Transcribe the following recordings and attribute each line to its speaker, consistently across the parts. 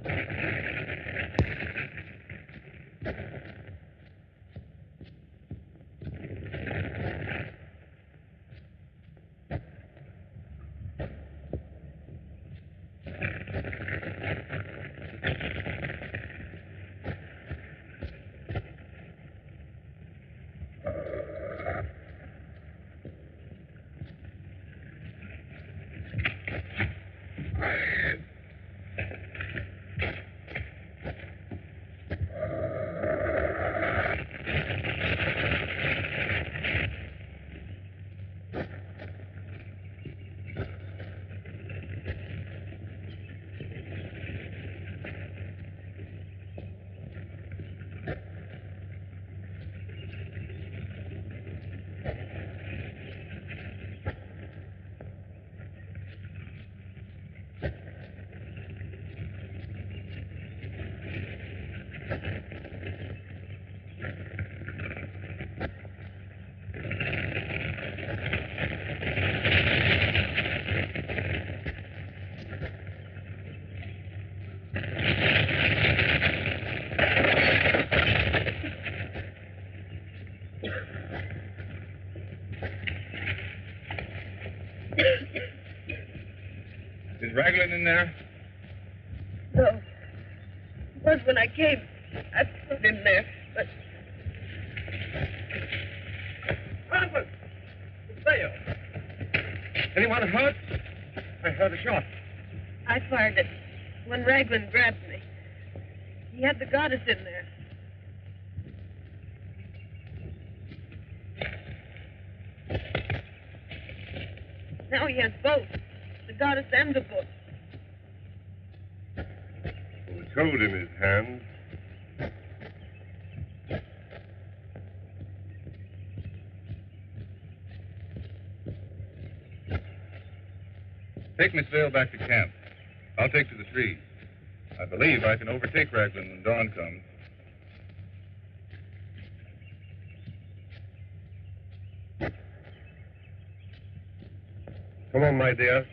Speaker 1: Is Raglan in there?
Speaker 2: No. It was when I came. I put him there, but...
Speaker 1: Raglan! Basil! Anyone hurt? I heard a shot.
Speaker 2: I fired it when Raglan grabbed me. He had the goddess in there. Now he has both. The goddess and the book.
Speaker 3: Which hold in his hand.
Speaker 1: Take Miss Vale back to camp. I'll take to the trees. I believe I can overtake Raglan when dawn comes.
Speaker 3: Come on, my dear.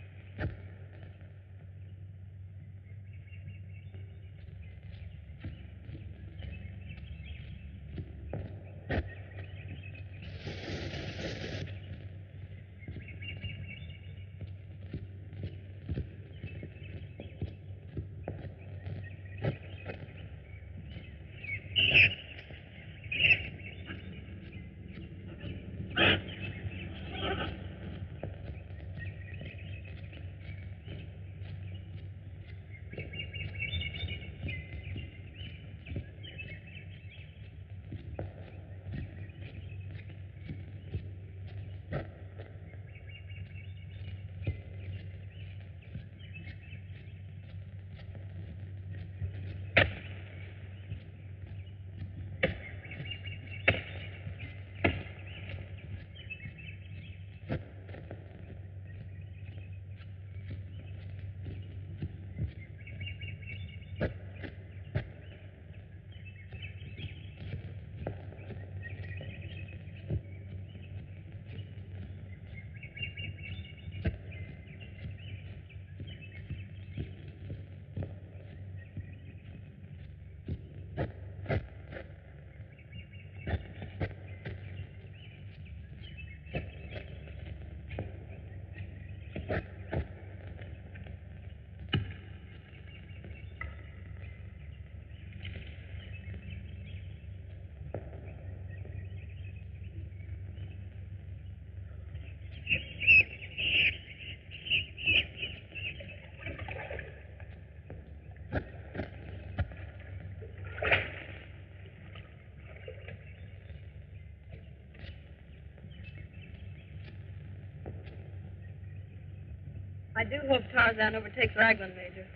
Speaker 2: I do hope Tarzan overtakes Raglan, Major.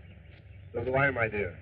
Speaker 3: So do I, my dear.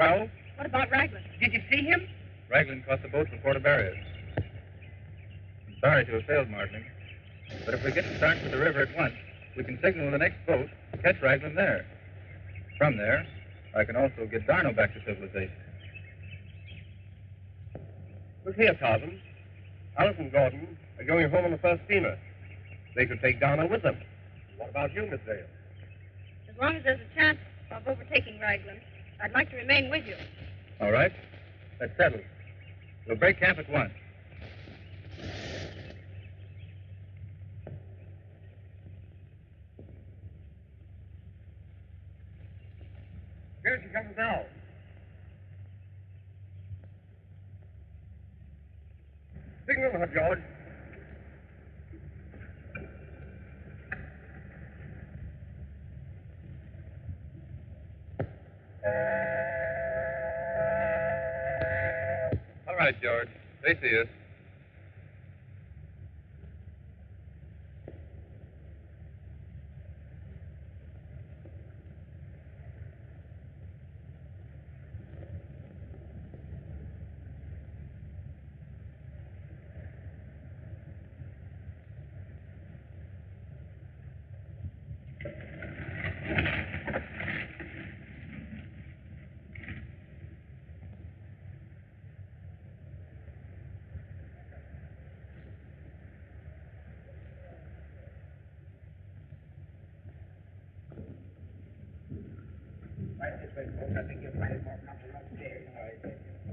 Speaker 4: Well?
Speaker 2: What about Raglan? Did you see him?
Speaker 1: Raglan caught the boat before the barriers. I'm sorry to have failed, Martin. But if we get to start for the river at once, we can signal the next boat to catch Raglan there. From there, I can also get Darno back to civilization.
Speaker 4: Look here, Tarzan. Alice and Gordon are going home on the first steamer. They could take Darno with them. What about you, Miss Dale?
Speaker 2: As long as there's a chance of overtaking Raglan, I'd like to remain with you.
Speaker 1: All right. That's settled. We'll break camp at once.
Speaker 4: Here she comes now. Signal her, George.
Speaker 1: All right, George. They see us.
Speaker 4: Right this way, folks. I think you'll find it more comfortable upstairs. All right, thank you.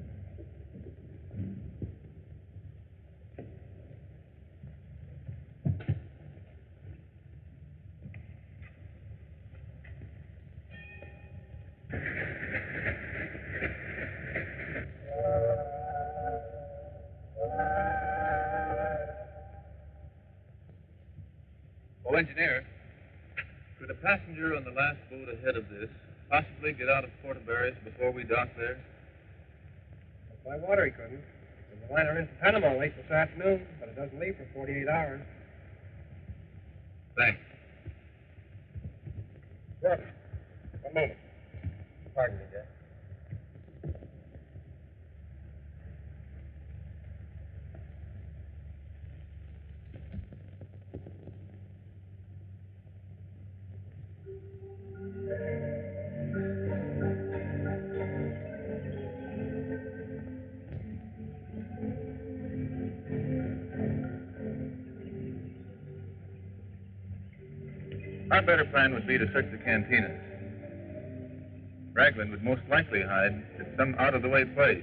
Speaker 1: Oh, engineer, could a passenger on the last boat ahead of this possibly get out of Puerto Barrios before we dock there?
Speaker 4: By water, he couldn't. There's a liner into Panama late this afternoon, but it doesn't leave for 48 hours.
Speaker 1: Thanks.
Speaker 4: Gordon, one moment. Pardon me, Jack.
Speaker 1: Our better plan would be to search the cantinas. Raglan would most likely hide at some out-of-the-way place.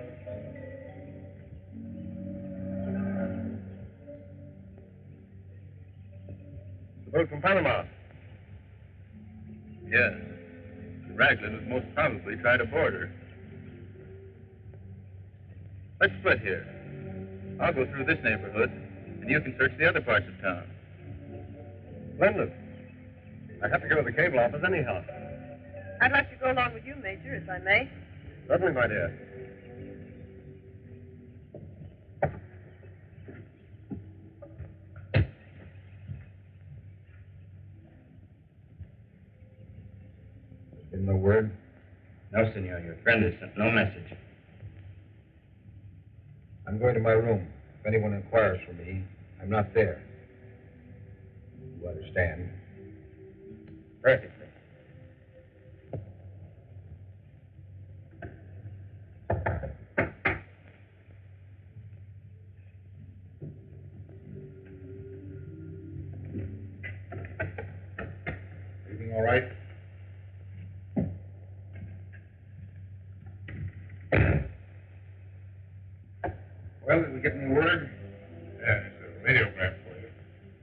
Speaker 4: The boat from Panama.
Speaker 1: Yes. Raglan would most probably try to board her. Let's split here. I'll go through this neighborhood, and you can search the other parts of town.
Speaker 4: Splendid. I have to go to the cable office anyhow.
Speaker 2: I'd like to go along with you, Major, if I may.
Speaker 4: Certainly, my dear.
Speaker 3: Give no word?
Speaker 5: No, senor. Your friend has sent no message.
Speaker 3: I'm going to my room. If anyone inquires for me, I'm not there. You understand?
Speaker 5: Perfectly.
Speaker 3: Everything all right? Well, did we get any word?
Speaker 1: Yeah, it's a radiogram for you.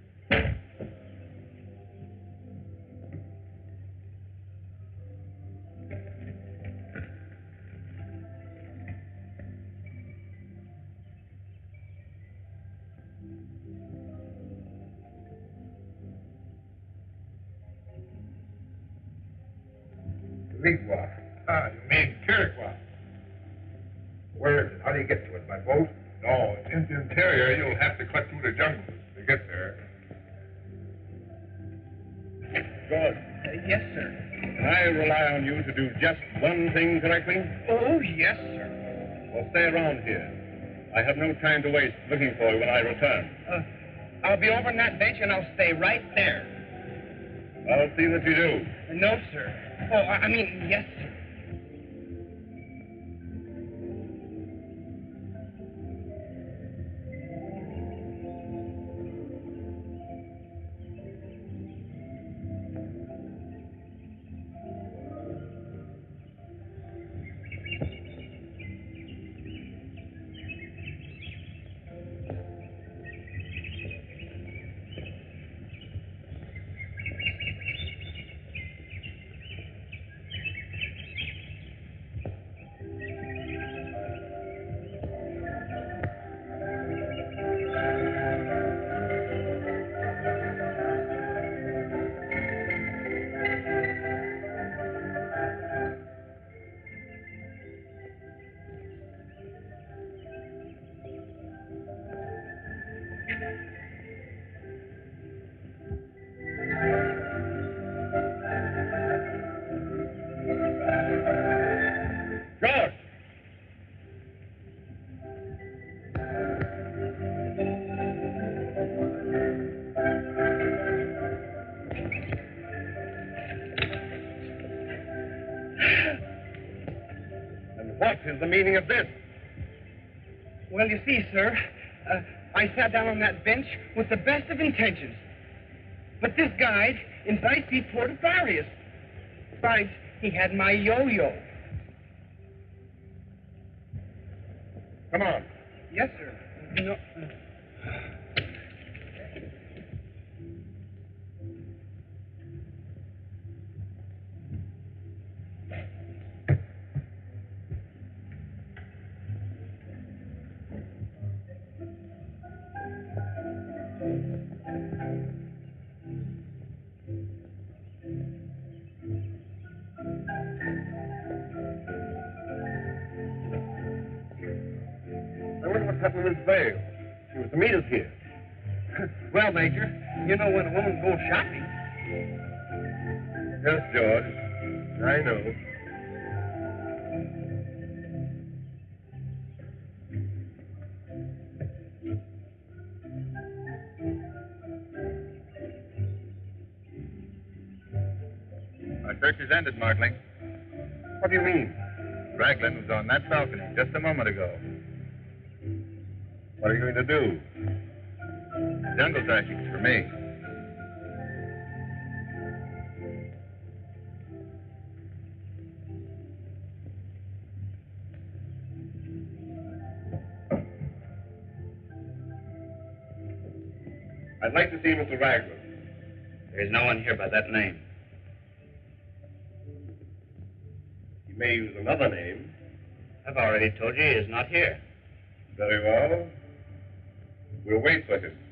Speaker 3: Rigua.
Speaker 1: Ah, you mean Kirikwa?
Speaker 3: Where is it? How do you get to it? By boat?
Speaker 1: No, it's in the interior. You'll have to cut through the jungles to get there.
Speaker 4: Good.
Speaker 5: Yes, sir.
Speaker 1: And I rely
Speaker 4: rely on you to do just one thing correctly?
Speaker 6: Oh, yes, sir.
Speaker 4: Well, stay around here. I have no time to waste looking for you when I return.
Speaker 6: I'll be over on that bench, and I'll stay right there.
Speaker 4: I'll see that you do.
Speaker 6: No, sir. Oh, I mean, yes, sir.
Speaker 4: What is the meaning of this?
Speaker 6: Well, you see, sir, I sat down on that bench with the best of intentions. But this guide invites me toward Aquarius. Besides, he had my yo-yo.
Speaker 4: Come on.
Speaker 6: Yes, sir. No.
Speaker 4: Happened to Miss Vale? She was to meet us here.
Speaker 6: Well, Major, you know when a woman goes shopping.
Speaker 4: Yes, George. I know.
Speaker 1: Our search is ended, Martling.
Speaker 4: What do you mean?
Speaker 1: Raglan was on that balcony just a moment ago.
Speaker 4: What are you going to do?
Speaker 1: Jungle tactics for me.
Speaker 4: I'd like to see Mr. Raglan.
Speaker 5: There's no one here by that name.
Speaker 4: He may use another name.
Speaker 5: I've already told you he is not here.
Speaker 4: Very well. We'll wait for him.